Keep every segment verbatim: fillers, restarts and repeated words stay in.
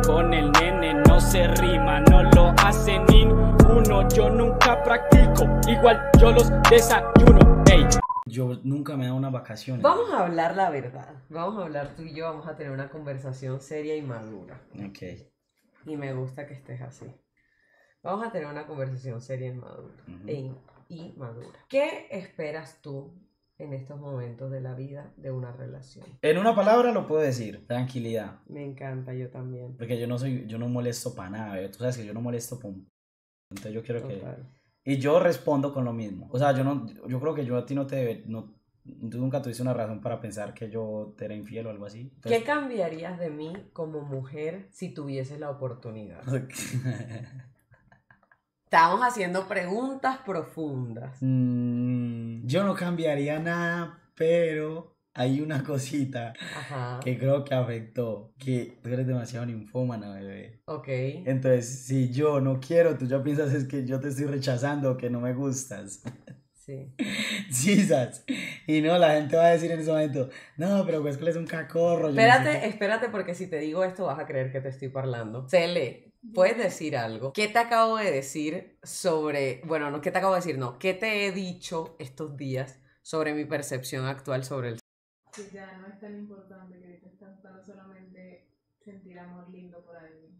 con el nene no se rima, no lo hace ninguno. Yo nunca practico, igual yo los desayuno. Ey. Yo nunca me he dado unas vacaciones. Vamos a hablar la verdad. Vamos a hablar tú y yo, vamos a tener una conversación seria y madura. Ok. Y me gusta que estés así. Vamos a tener una conversación seria y madura. Uh-huh. e, y madura. ¿Qué esperas tú en estos momentos de la vida de una relación? En una palabra lo puedo decir, tranquilidad. Me encanta, yo también. Porque yo no soy, yo no molesto para nada, ¿eh? Tú sabes que yo no molesto por... Entonces yo quiero Total. que... Y yo respondo con lo mismo. O sea, yo no, yo creo que yo a ti no te debe, no, tú nunca tuviste una razón para pensar que yo te era infiel o algo así. Entonces... ¿Qué cambiarías de mí como mujer si tuvieses la oportunidad? Estamos haciendo preguntas profundas. Mm, yo no cambiaría nada, pero hay una cosita Ajá. que creo que afectó, que tú eres demasiado ninfómana, bebé. Ok. Entonces, si yo no quiero, tú ya piensas es que yo te estoy rechazando o que no me gustas. Sí. Sí, ¿sabes? Y no, la gente va a decir en ese momento, no, pero pues que es un cacorro. Espérate, no sé espérate, porque si te digo esto vas a creer que te estoy parlando. Cele, ¿puedes decir algo? ¿Qué te acabo de decir sobre... Bueno, no, ¿qué te acabo de decir? No, ¿qué te he dicho estos días sobre mi percepción actual sobre el... Que ya no es tan importante, que ahorita estás buscando solamente sentir amor lindo por alguien.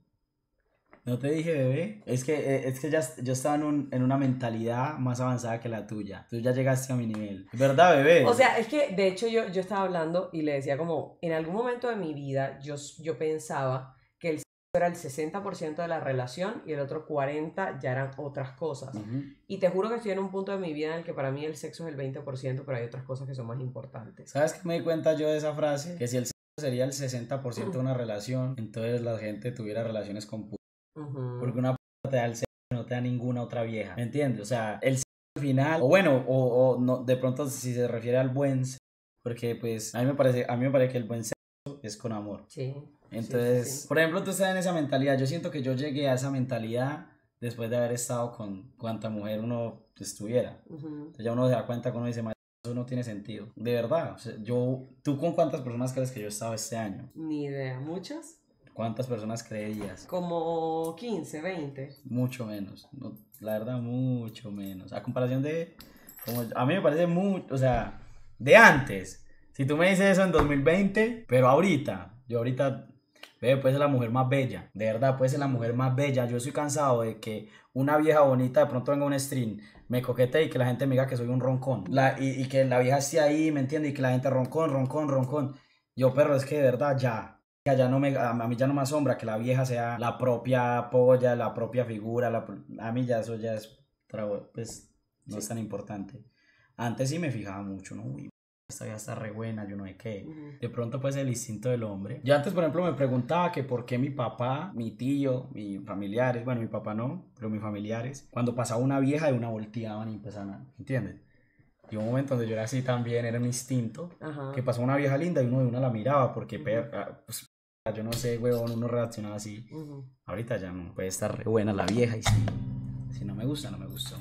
No te dije, bebé. Es que, es que ya, yo estaba en, un, en una mentalidad más avanzada que la tuya. Tú ya llegaste a mi nivel. ¿Verdad, bebé? O sea, es que de hecho yo, yo estaba hablando y le decía como, en algún momento de mi vida yo, yo pensaba que el sexo era el sesenta por ciento de la relación y el otro cuarenta por ciento ya eran otras cosas. Uh-huh. Y te juro que estoy en un punto de mi vida en el que para mí el sexo es el veinte por ciento, pero hay otras cosas que son más importantes. ¿Sabes qué me di cuenta yo de esa frase? Que si el sexo sería el sesenta por ciento de una relación, entonces la gente tuviera relaciones con putas. Uh-huh. Porque una puta te da el sexo y no te da ninguna otra vieja. ¿Me entiendes? O sea, el sexo al final, o bueno, o, o no, de pronto si se refiere al buen sexo, porque pues a mí me parece, a mí me parece que el buen sexo es con amor. Sí. Entonces, sí, sí. por ejemplo, tú estás en esa mentalidad. Yo siento que yo llegué a esa mentalidad después de haber estado con cuanta mujer uno estuviera. Uh-huh. Entonces ya uno se da cuenta que uno dice, eso no tiene sentido. De verdad. O sea, yo, ¿tú con cuántas personas crees que yo he estado este año? Ni idea. ¿Muchas? ¿Cuántas personas creerías? Como quince, veinte. Mucho menos. No, la verdad, mucho menos. A comparación de... Como, a mí me parece mucho... O sea, de antes. Si tú me dices eso en dos mil veinte, pero ahorita... Yo ahorita... Bebé, puede ser la mujer más bella. De verdad, puede ser la mujer más bella. Yo estoy cansado de que una vieja bonita de pronto venga a un stream, me coquete y que la gente me diga que soy un roncón. La, y, y que la vieja esté ahí, ¿me entiendes? Y que la gente roncón, roncón, roncón. Yo, perro, es que de verdad ya... Ya no me, a mí ya no me asombra que la vieja sea la propia polla, la propia figura. La, a mí ya eso ya es... Pues no sí. es tan importante. Antes sí me fijaba mucho, ¿no? Uy, esta vieja está re buena, yo no sé qué. Uh-huh. De pronto pues el instinto del hombre. Yo antes, por ejemplo, me preguntaba que por qué mi papá, mi tío, mis familiares, bueno, mi papá no, pero mis familiares, cuando pasaba una vieja de una volteaban y empezaban a, ¿entiendes? Y un momento donde yo era así también, era un instinto, uh-huh. que pasó una vieja linda y uno de una la miraba porque, uh-huh. pues, yo no sé, huevón, uno reaccionaba así. Uh-huh. Ahorita ya no, puede estar re buena la vieja y si, si no me gusta, no me gustó.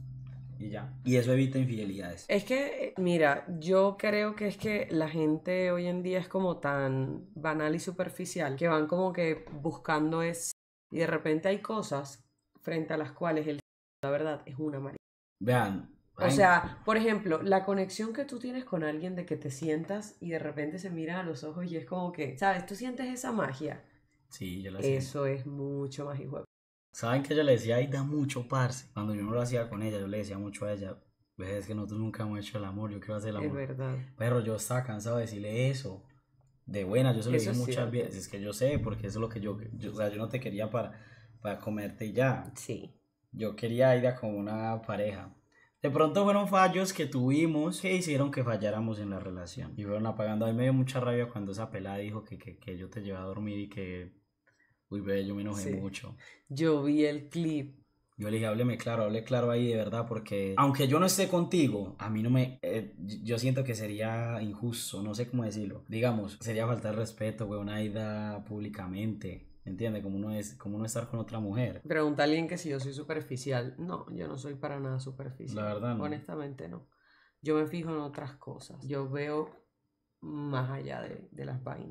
Y ya. Y eso evita infidelidades. Es que, mira, yo creo que es que la gente hoy en día es como tan banal y superficial que van como que buscando eso. Y de repente hay cosas frente a las cuales el la verdad es una marica. Vean. O sea, por ejemplo, la conexión que tú tienes con alguien de que te sientas y de repente se miran a los ojos y es como que, ¿sabes? ¿Tú sientes esa magia? Sí, yo la siento. Eso es mucho más igual. ¿Saben que yo le decía, ay, da mucho, parce? Cuando yo no lo hacía con ella, yo le decía mucho a ella, ves, es que nosotros nunca hemos hecho el amor, yo quiero hacer el amor. Es verdad. Pero yo estaba cansado de decirle eso. De buena, yo se lo dije muchas veces. Es que yo sé, porque eso es lo que yo, yo... O sea, yo no te quería para, para comerte y ya. Sí. Yo quería ir a como una pareja. De pronto fueron fallos que tuvimos que hicieron que falláramos en la relación. Y fueron apagando. A mí me dio mucha rabia cuando esa pelada dijo que, que, que yo te llevé a dormir y que... Uy, bebé, yo me enojé sí. mucho. Yo vi el clip. Yo le dije, hábleme claro, hable claro ahí de verdad, porque aunque yo no esté contigo, a mí no me... Eh, yo siento que sería injusto, no sé cómo decirlo. Digamos, sería faltar respeto, güey, una ida públicamente. ¿Entiendes? Como uno es, como uno estar con otra mujer. Pregunta a alguien que si yo soy superficial. No, yo no soy para nada superficial. La verdad no. Honestamente no. Yo me fijo en otras cosas. Yo veo más allá de, de las vainas.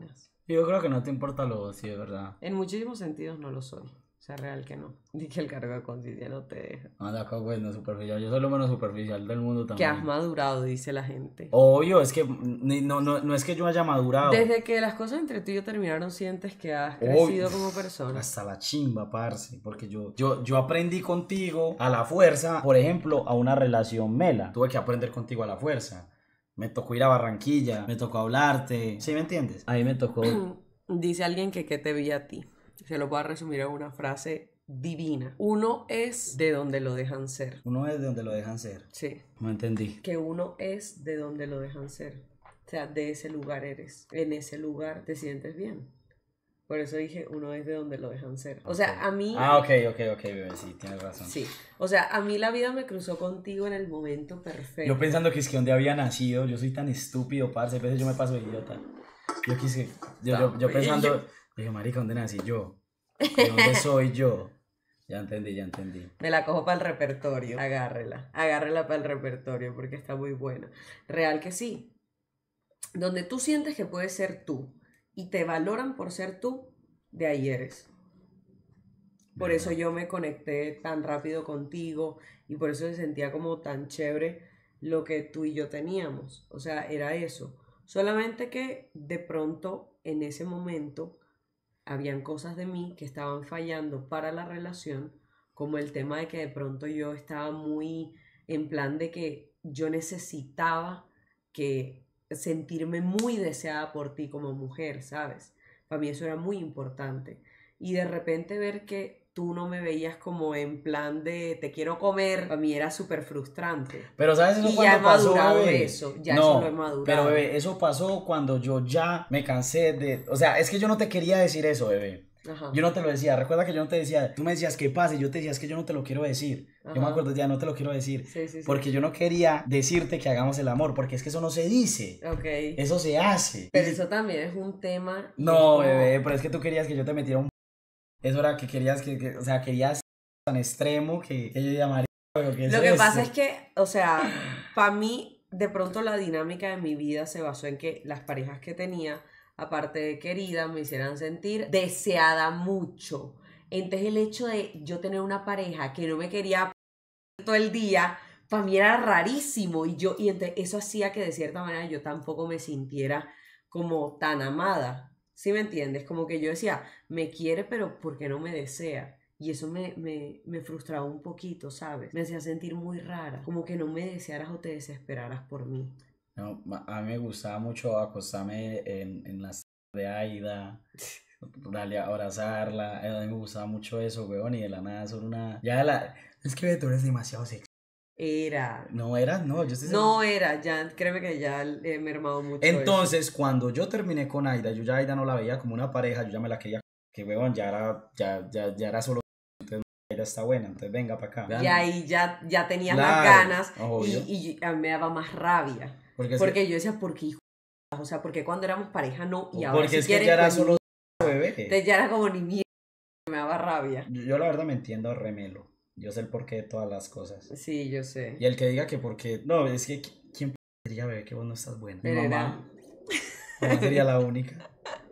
Yo creo que no te importa lo, sí, es verdad. En muchísimos sentidos no lo soy. O sea, real que no. Di que el cargo de conciencia no te deja. Anda acá, pues, no superficial. Yo soy lo menos superficial del mundo Que también. has madurado, dice la gente. Obvio, es que ni- no, no, no es que yo haya madurado. Desde que las cosas entre tú y yo terminaron, sientes que has Obvio. crecido como persona. Hasta la chimba, parce. Porque yo, yo, yo aprendí contigo a la fuerza, por ejemplo, a una relación mela. Tuve que aprender contigo a la fuerza. Me tocó ir a Barranquilla, me tocó hablarte. ¿Sí me entiendes? A mí me tocó. Dice alguien que qué te vi a ti. Se lo voy a resumir en una frase divina. Uno es de donde lo dejan ser. Uno es de donde lo dejan ser. Sí. No entendí. Que uno es de donde lo dejan ser. O sea, de ese lugar eres. En ese lugar te sientes bien. Por eso dije, uno es de donde lo dejan ser. O sea, a mí... Ah, ok, ok, ok, bebé, sí, tienes razón. Sí. O sea, a mí la vida me cruzó contigo en el momento perfecto. Yo pensando que es que donde había nacido, yo soy tan estúpido, parce, a veces yo me paso de idiota. Yo quise, yo, yo, yo pensando, dije, marica, ¿dónde nací yo? ¿De dónde soy yo? Ya entendí, ya entendí. Me la cojo para el repertorio. Agárrela. Agárrela para el repertorio porque está muy buena. Real que sí. Donde tú sientes que puedes ser tú y te valoran por ser tú, de ahí eres. Por eso yo me conecté tan rápido contigo y por eso se sentía como tan chévere lo que tú y yo teníamos. O sea, era eso. Solamente que de pronto en ese momento habían cosas de mí que estaban fallando para la relación, como el tema de que de pronto yo estaba muy en plan de que yo necesitaba que sentirme muy deseada por ti como mujer, ¿sabes? Para mí eso era muy importante. Y de repente ver que tú no me veías como en plan de te quiero comer, para mí era súper frustrante. Pero ¿sabes eso y cuando ya he pasó, madurado bebé? eso, ya no, eso lo he madurado. pero bebé, eso pasó cuando yo ya me cansé de... O sea, es que yo no te quería decir eso, bebé. Ajá. Yo no te lo decía, recuerda que yo no te decía, tú me decías que pase, y yo te decía, es que yo no te lo quiero decir. Yo me Ajá. acuerdo ya, no te lo quiero decir. Sí, sí, sí. Porque yo no quería decirte que hagamos el amor, porque es que eso no se dice. Ok. Eso se hace. Pero Y- eso también es un tema. y es No, como- bebé, pero es que tú querías que yo te metiera un... Eso era que querías que, que- o sea, querías tan extremo que, que yo llamaría... Pero ¿qué es Lo que esto? pasa es que, o sea, para mí, de pronto la dinámica de mi vida se basó en que las parejas que tenía, aparte de querida, me hicieran sentir deseada mucho. Entonces el hecho de yo tener una pareja que no me quería todo el día, para mí era rarísimo. Y, yo, y entonces eso hacía que de cierta manera yo tampoco me sintiera como tan amada. ¿Sí me entiendes? Como que yo decía, me quiere, pero ¿por qué no me desea? Y eso me, me, me frustraba un poquito, ¿sabes? Me hacía sentir muy rara. Como que no me desearas o te desesperaras por mí. No, ma- a mí me gustaba mucho acostarme en, en las de Aida, darle a abrazarla. A mí me gustaba mucho eso, weón, y de la nada solo una... Ya de la... Es que tú eres demasiado sexy. Era. No era, no, yo estoy No seguro. era, ya, créeme que ya he mermado mucho. Entonces, cuando yo terminé con Aida, yo ya a Aida no la veía como una pareja, yo ya me la quería, que weón, ya era, ya, ya, ya era solo, entonces Aida está buena, entonces venga para acá. eso. Vean. Y ahí ya, ya tenías Claro, las ganas y, obvio. y a mí me daba más rabia. Porque es Porque yo decía, ¿por qué hijo? O sea, porque cuando éramos pareja no y que, ahora porque si es que quieres, ya era pues, solo ni- bebé. Entonces ya era como ni mierda, me daba rabia. Yo, yo la verdad me entiendo remelo. Yo sé el porqué de todas las cosas. Sí, yo sé. Y el que diga que porque... No, es que ¿quién diría, bebé, que vos no estás buena? Mi Pero era- mamá. Mi mamá sería la única.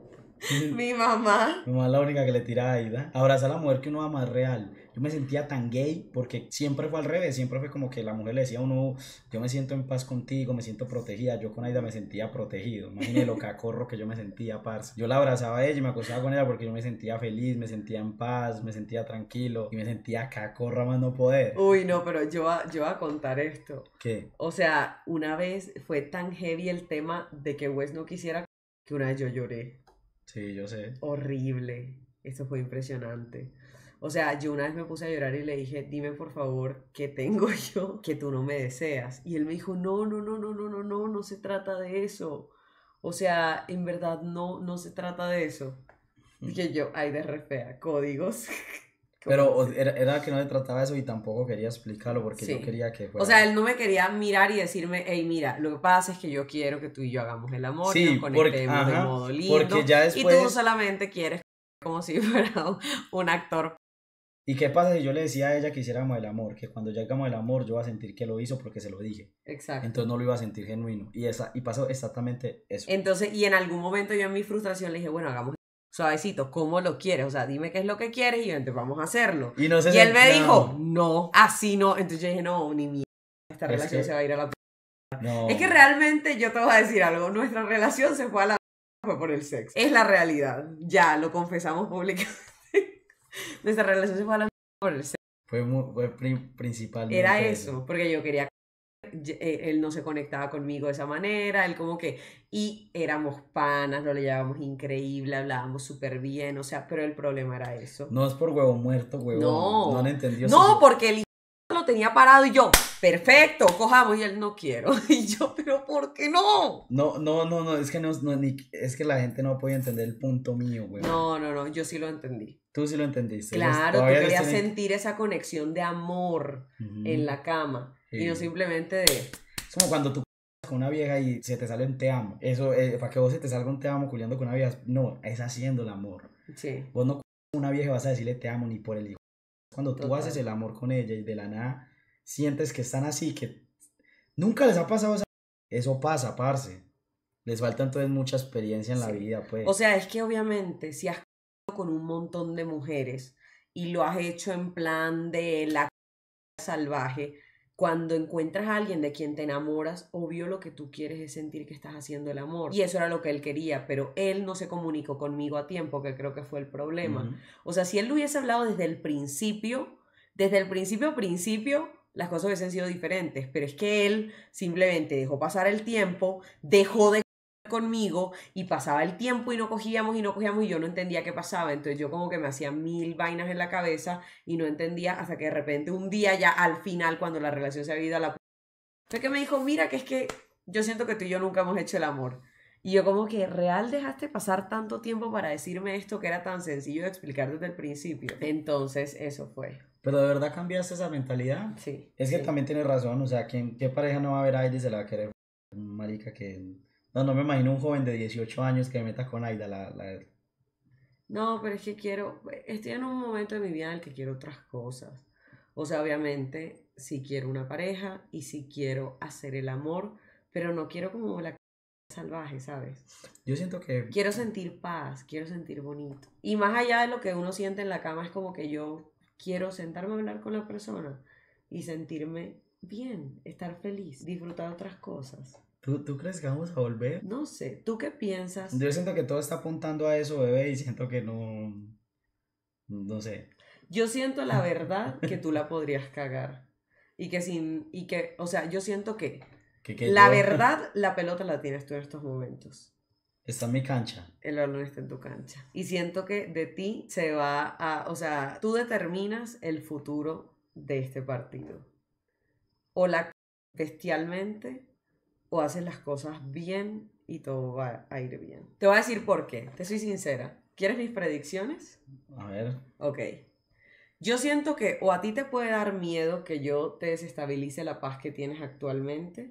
Mi mamá. Mi mamá es la única que le tira a Aida. Abraza a la mujer que uno ama es real. Yo me sentía tan gay porque siempre fue al revés. Siempre fue como que la mujer le decía a uno, yo me siento en paz contigo, me siento protegida. Yo con Aida me sentía protegido. Imagínate lo cacorro que yo me sentía, parce. Yo la abrazaba a ella y me acostaba con ella porque yo me sentía feliz, me sentía en paz, me sentía tranquilo y me sentía cacorro más no poder. Uy, no, pero yo, va- yo voy a contar esto. ¿Qué? O sea, una vez fue tan heavy el tema de que Wes no quisiera que una vez yo lloré. Sí, yo sé. Horrible. Esto fue impresionante. O sea, yo una vez me puse a llorar y le dije, dime por favor, ¿qué tengo yo que tú no me deseas? Y él me dijo, no, no, no, no, no, no, no, no se trata de eso. O sea, en verdad no, no se trata de eso. Y que yo, ay, de re fea, códigos. Pero ¿Cómo o- así? era, era que no le trataba eso y tampoco quería explicarlo porque Sí. yo quería que fuera... O sea, él no me quería mirar y decirme, hey, mira, lo que pasa es que yo quiero que tú y yo hagamos el amor y Sí, nos porque- conectemos de ajá, modo lindo. porque ya Y tú después- solamente quieres como si fuera un actor ¿Y qué pasa si yo le decía a ella que hiciéramos el amor? Que cuando ya hagamos el amor yo iba a sentir que lo hizo porque se lo dije. Exacto. Entonces no lo iba a sentir genuino. Y, esa, y pasó exactamente eso. Entonces, y en algún momento yo en mi frustración le dije, bueno, hagamos suavecito, ¿cómo lo quieres? O sea, dime qué es lo que quieres y entonces vamos a hacerlo. Y, no se Y él me no. dijo, no, así no. Entonces yo dije, no, ni mierda, esta Es relación que- se va a ir a la p. No. Es que realmente yo te voy a decir algo, nuestra relación se fue a la p fue por el sexo. Es la realidad, ya lo confesamos públicamente. Nuestra relación se fue a la p por el sexo. Fue, muy, fue pri- principalmente Era eso, porque yo quería él no se conectaba conmigo de esa manera, él como que, y éramos panas, lo le llevábamos increíble, hablábamos súper bien, o sea, pero el problema era eso. No es por huevo muerto, huevón. No, No han entendido. no, su- porque el lo tenía parado y yo, perfecto, cojamos, y él no quiero, y yo, pero ¿por qué no? No, no, no, no, es que no, no ni, es que la gente no puede entender el punto mío, huevón. No, no, no, yo sí lo entendí. Tú sí lo entendiste. ellos Claro, tú todavía les querías tienen- sentir esa conexión de amor Ujú. en la cama, y no Sí. simplemente de... Es como cuando tú con una vieja y se te sale un te amo. Eso, eh, para que vos se te salga un te amo culiando con una vieja, no, es haciendo el amor. Sí, Vos no con una vieja vas a decirle te amo ni por el hijo. Cuando tú Total. haces el amor con ella y de la nada sientes que están así, que nunca les ha pasado esa... Eso pasa, parce. Les falta entonces mucha experiencia en la Sí. vida, pues. o sea, es que obviamente si has con un montón de mujeres y lo has hecho en plan de la salvaje, cuando encuentras a alguien de quien te enamoras, obvio lo que tú quieres es sentir que estás haciendo el amor. Y eso era lo que él quería, pero él no se comunicó conmigo a tiempo, que creo que fue el problema. Ujú. O sea, si él lo hubiese hablado desde el principio, desde el principio, principio, las cosas hubiesen sido diferentes, pero es que él simplemente dejó pasar el tiempo, dejó de conmigo y pasaba el tiempo y no cogíamos y no cogíamos y yo no entendía qué pasaba, entonces yo como que me hacía mil vainas en la cabeza y no entendía hasta que de repente un día ya al final cuando la relación se había ido a la p... fue que me dijo, mira que es que yo siento que tú y yo nunca hemos hecho el amor y yo como que real dejaste pasar tanto tiempo para decirme esto que era tan sencillo de explicar desde el principio, entonces eso fue, Pero de verdad cambiaste esa mentalidad. sí. Es que sí. también tienes razón, o sea, ¿quién, ¿qué pareja no va a ver a Aida y se la va a querer? Un marica que... No, no me imagino un joven de dieciocho años que me meta con Aida, la, la... No, pero es que quiero, estoy en un momento de mi vida en el que quiero otras cosas. O sea, obviamente, sí quiero una pareja y sí quiero hacer el amor, pero no quiero como la c- salvaje, ¿sabes? Yo siento que... Quiero sentir paz, quiero sentir bonito. Y más allá de lo que uno siente en la cama, es como que yo quiero sentarme a hablar con la persona y sentirme bien, estar feliz, disfrutar otras cosas. ¿Tú, ¿Tú crees que vamos a volver? No sé, ¿tú qué piensas? Yo siento que todo está apuntando a eso, bebé, y siento que no... No sé. Yo siento la verdad que tú la podrías cagar. Y que sin, y que, o sea, yo siento que Que, que la yo- verdad, la pelota la tienes tú en estos momentos. Está en mi cancha. El balón está en tu cancha. Y siento que de ti se va a, o sea, tú determinas el futuro de este partido. O la c- bestialmente, o haces las cosas bien y todo va a ir bien. Te voy a decir por qué, te soy sincera. ¿Quieres mis predicciones? A ver. Ok. Yo siento que o a ti te puede dar miedo que yo te desestabilice la paz que tienes actualmente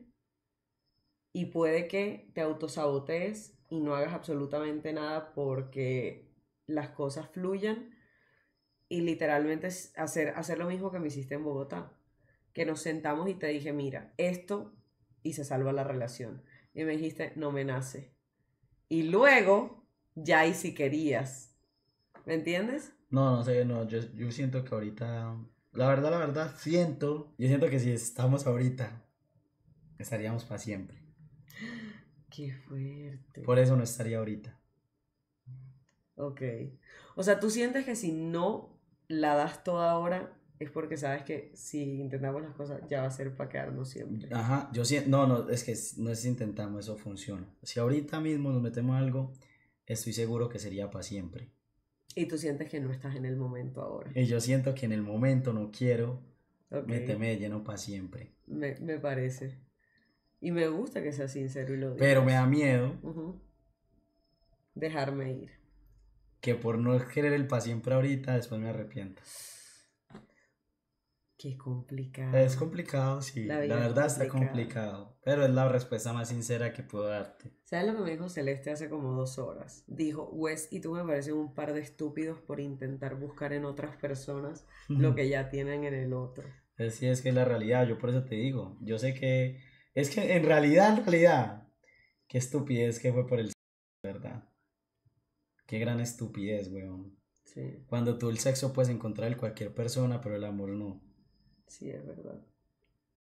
y puede que te autosabotees y no hagas absolutamente nada porque las cosas fluyan y literalmente es hacer, hacer lo mismo que me hiciste en Bogotá. Que nos sentamos y te dije, mira, esto y se salva la relación. Y me dijiste, no me nace. Y luego, ya ahí si querías. ¿Me entiendes? No, no sé, no, yo, yo siento que ahorita... La verdad, la verdad, siento... Yo siento que si estamos ahorita, estaríamos para siempre. Qué fuerte. Por eso no estaría ahorita. Ok. O sea, tú sientes que si no la das toda ahora es porque sabes que si intentamos las cosas ya va a ser para quedarnos siempre. Ajá, yo siento... No, no, es que no es si intentamos, eso funciona. Si ahorita mismo nos metemos algo, estoy seguro que sería para siempre. Y tú sientes que no estás en el momento ahora. Y yo siento que en el momento no quiero Ok. meterme de lleno para siempre. Me, me parece. Y me gusta que seas sincero y lo digas. Pero me da miedo Ujú. Dejarme ir. que por no querer el para siempre ahorita, después me arrepienta. Qué Qué complicado. Es complicado, sí. La La, vida es verdad está complicada. complicado. Pero es la respuesta más sincera que puedo darte. ¿Sabes lo que me dijo Celeste hace como dos horas? Dijo, Wes y tú me parecen un par de estúpidos por intentar buscar en otras personas lo que ya tienen en el otro. Así es que es la realidad, yo por eso te digo. Yo sé que. Es que en realidad, en realidad. Qué estupidez que fue por el sexo, ¿verdad? Qué gran estupidez, weón. Sí, Cuando tú el sexo puedes encontrar en cualquier persona, pero el amor no. sí, es verdad.